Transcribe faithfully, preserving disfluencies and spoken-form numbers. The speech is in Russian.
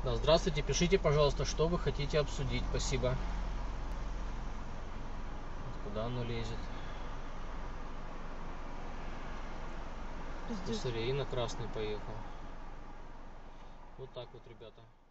Да, здравствуйте, пишите, пожалуйста, что вы хотите обсудить. Спасибо. Куда оно лезет? Здесь. Смотри, и на красный поехал. Вот так вот, ребята.